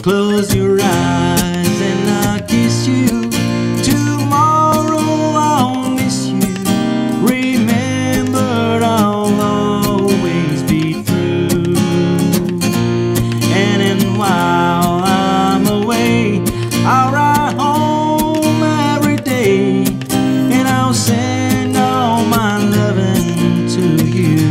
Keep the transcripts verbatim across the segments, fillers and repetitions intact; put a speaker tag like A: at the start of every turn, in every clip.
A: Close your eyes and I'll kiss you. Tomorrow I'll miss you. Remember, I'll always be true. And then while I'm away, I'll ride home every day, and I'll send all my loving to you.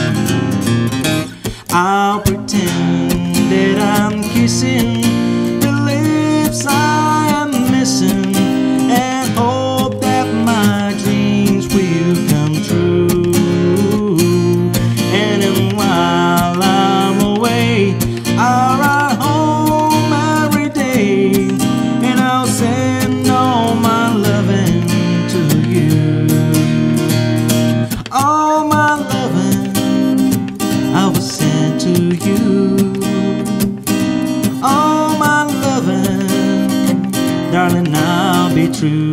A: I'll pretend that I'm kissing the lips I am missing, and hope that my dreams will come true. And then while I'm away, I'll ride home every day, and I'll send all my loving to you. All my loving I will send to you. All my loving, darling, I'll be true.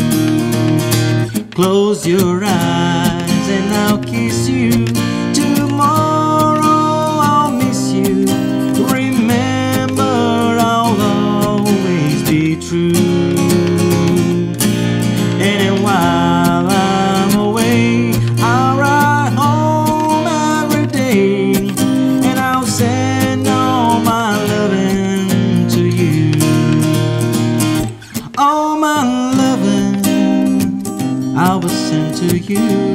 A: Close your eyes and I'll kiss you. Tomorrow I'll miss you. Remember, I'll always be true. And while I'm away, I'll ride home every day, and I'll send all my loving to you. All my loving I will send to you.